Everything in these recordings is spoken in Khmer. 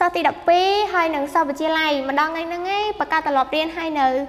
sau khi đọc pi hai nâng sau và chia lại mà đang ngay nâng ấy và cả tập lọp riêng hai nữ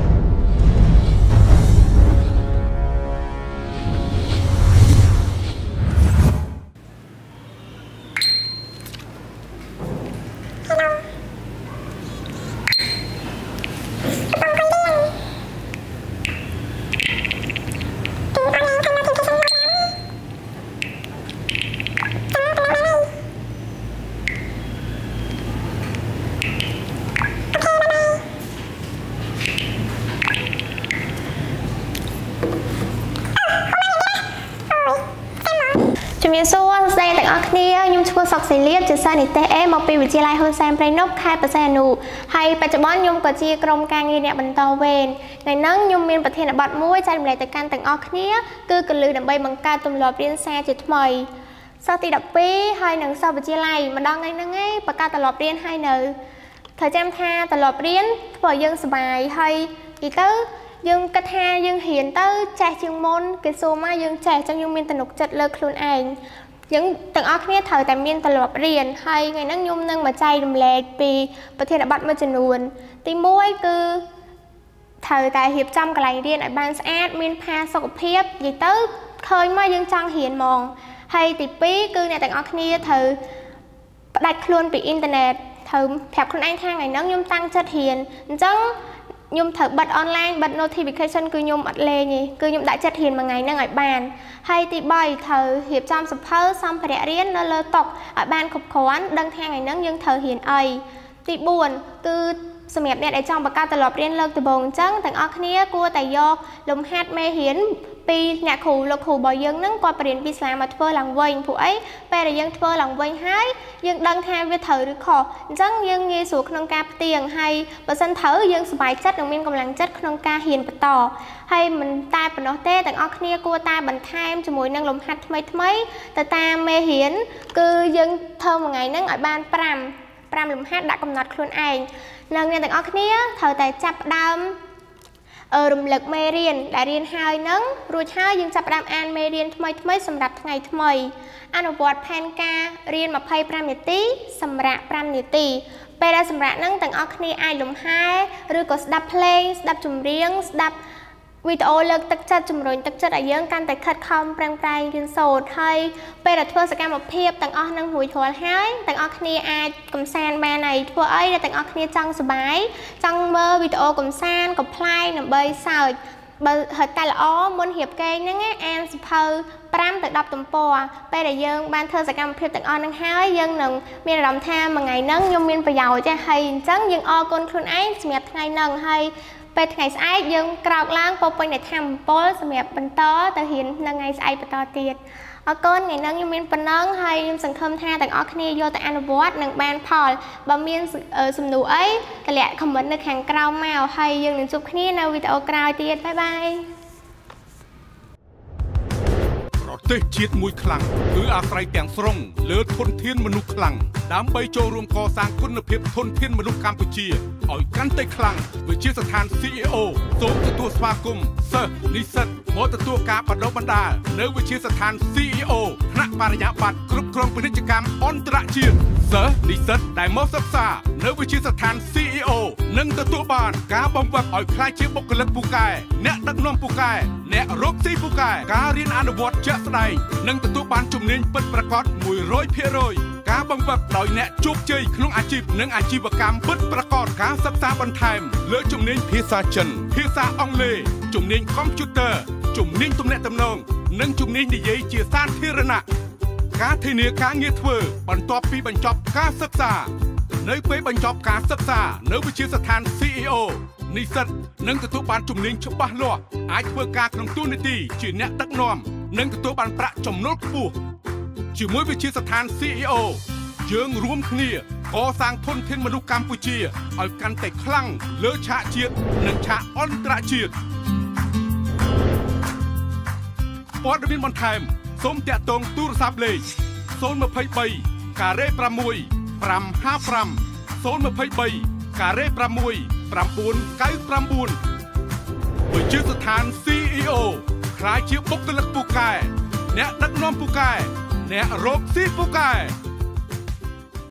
Mình xua dây tặng ở kia nhưng chưa sọc xì liếp chứ sao nít em một pi vị trí lại hơn xem play nốt khai bờ xe nụ hay bờ chợ bón nhung có chia krom càng nghi nè bận tàu về ngày nắng nhung miền bờ thiên là bọt mũi chạy lại từ can tặng ở kia cứ cần lư đầm bay bằng ca tùm lọp riêng xe chỉ mời sau khi đọc pi hai nâng sau vị trí lại mà đang ngay nâng ấy bờ ca tùm lọp riêng hai nữ thời gian tha tùm lọp riêng bởi dân sờ bài hay gì tới dương cách ha dương hiền tới trẻ chương môn cái số mà dương trẻ trong dương miền tận nục chật lơ luôn ảnh những từng óc nghe thời tại miền tận lọp riêng hay ngày nắng nhung nâng mà chay đầm lệ vìประเทศบัดมาจนวนទី1គឺthời tại hiệp trong cái lành riêng ở ban sát miền pha sọc phép gì tới khơi mà dương trang hiền mòn hayទី2គឺអ្នកទាំងអស់គ្នាត្រូវផ្ដាច់ខ្លួនពីអ៊ីនធឺណិតត្រូវប្រាប់ខ្លួនឯងថាថ្ងៃហ្នឹងខ្ញុំតាំងចិត្តរៀនអញ្ចឹងខ្ញុំត្រូវបិទ online បិទ notification គឺខ្ញុំអត់លេងទេគឺខ្ញុំដាក់ចិត្តរៀនមួយថ្ងៃហ្នឹងឲ្យបានហើយទី3ត្រូវរៀបចំសភៅសម្ភារៈរៀននៅលើតុឲ្យបានគ្រប់គ្រាន់ដឹងថាថ្ងៃហ្នឹងយើងត្រូវរៀនអីទី4គឺសម្រាប់អ្នកដែលចង់បង្កើតទម្លាប់រៀនលើកដំបូងអញ្ចឹងទាំងអស់គ្នាគួរតែយកលំហាត់មេរៀនពីអ្នកគ្រូលោកគ្រូរបស់យើងហ្នឹងគាត់បរៀនពីស្លាមកធ្វើឡើងវិញព្រោះអីពេលដែលយើងធ្វើឡើងវិញហើយយើងដឹងថាវាត្រូវឬខុសអញ្ចឹងយើងងាយស្រួលក្នុងការផ្ទៀងហើយបើសិនត្រូវយើងសប្បាយចិត្តនិងមានកម្លាំងចិត្តក្នុងការរៀនបន្តហើយមិនតែប៉ុណ្ណោះទេទាំងអស់គ្នាគួរតែបន្ថែមជាមួយនឹងលំហាត់ថ្មីទៅតាមមេរៀនគឺយើងធ្វើមួយថ្ងៃហ្នឹងឲ្យបាន5លំហាត់ដាក់កំណត់ខ្លួនឯងនិងអ្នកទាំងអស់គ្នាត្រូវតែចាប់ផ្ដើមរំលឹកមេរៀនដែលរៀនហើយនឹងរួចហើយយើងចាប់ផ្ដើមអានមេរៀនថ្មីសម្រាប់ថ្ងៃថ្មីអនុវត្តផែនការរៀន25នាទីសម្រាប់5នាទីពេលដែលសម្រាប់នឹងទាំងអស់គ្នាអាចលំហែឬក៏ស្ដាប់ភ្លេងស្ដាប់ចម្រៀងស្ដាប់វីដេអូលើកទឹកចិត្តជំរុញទឹកចិត្តឲ្យយើងកាន់តែខិតខំប្រឹងប្រែងរៀនសូត្រហើយពេលដែលធ្វើសកម្មភាពទាំងអស់នឹងរួចរាល់ហើយទាំងអស់គ្នាអាចកំសាន្តបានហើយធ្វើអីដែលទាំងអស់គ្នាចង់សប្បាយចង់មើលវីដេអូកំសាន្តកំ pl ายដើម្បីសើចបើហត់តែល្អមុនរៀបគេហ្នឹងអានសភៅ5ទៅ10ទំព័រពេលដែលយើងបានធ្វើសកម្មភាពទាំងអស់ហ្នឹងហើយយើងនឹងមានអារម្មណ៍ថាមួយថ្ងៃហ្នឹងខ្ញុំមានប្រយោជន៍ចាហើយអញ្ចឹងយើងអរគុណខ្លួនឯងសម្រាប់ថ្ងៃហ្នឹងហើយពេលថ្ងៃស្អែកយើងក្រោកឡើងពោពេញដោយធម៌ពលសម្រាប់បន្តទៅរៀននៅថ្ងៃស្អែកបន្តទៀតអរគុណថ្ងៃហ្នឹងខ្ញុំមានប៉ុណ្ណឹងហើយខ្ញុំសង្ឃឹមថាទាំងអស់គ្នាយកទៅអនុវត្តនឹងបានផលបើមានសំណួរអីតម្លាក់ comment នៅខាងក្រោមមកហើយយើងនឹងជួបគ្នានៅវីដេអូក្រោយទៀតបាយបាយប្រទេសជាតិមួយខ្លាំងគឺអាស្រ័យទាំងស្រុងលើធនធានមនុស្សខ្លាំងដើម្បីចូលរួមកសាងគុណភាពធនធានមនុស្សកម្ពុជាឲ្យកាន់តែខ្លាំងវិជាស្ថាន CEO សូមទទួលស្វាគមន៍សិស្សនិស្សិតមកទទួលការបណ្ដុះបណ្ដាលនៅវិជាស្ថាន CEO ថ្នាក់បរិញ្ញាបត្រគ្រប់គ្រងពាណិជ្ជកម្មអន្តរជាតិសិស្សនិស្សិតដែលមកសិក្សានៅវិជាស្ថាន CEO នឹងទទួលបានការបង្វឹកឲ្យក្លាយជាបុគ្គលិកពូកែអ្នកដឹកនាំពូកែអ្នករកស៊ីពូកែការរៀនអនុវត្តជាក់ស្ដែងនិងទទួលបានជំនាញពិតប្រាកដ 100% ការបង្វឹកដោយអ្នកជោគជ័យក្នុងអាជីពនិងអាជីវកម្មពិតប្រាកដការសិក្សាបន្ថែមលើជំនាញភាសាចិនភាសាអង់គ្លេសជំនាញកុំព្យូទ័រជំនាញទំនាក់ទំនងនិងជំនាញនិយាយជាសាធារណៈការធានាការងារធ្វើបន្ទាប់ពីបញ្ចប់ការសិក្សានៅពេលបញ្ចប់ការសិក្សានៅវិទ្យាស្ថាន CEO និស្សិតនឹងទទួលបានជំនាញច្បាស់លាស់អាចធ្វើការក្នុងតួនាទីជាអ្នកដឹកនាំនិងទទួលបានប្រាក់ចំណូលខ្ពស់ជាមួយវិទ្យាស្ថាន CEO យើងរួមគ្នាកសាងធនធានមនុស្សកម្ពុជាឲ្យកាន់តែខ្លាំងលើឆាកជាតិនិងឆាកអន្តរជាតិព័ត៌មានបន្ថែមសូមតាក់ទងទូរស័ព្ទលេខ023ការ៉េ6 555 023ការ៉េ6 999វិជាស្ថាន CEO ក្លាយជាបុគ្គលិកពូកែអ្នកដឹកនាំពូកែអ្នករកស៊ីពូកែ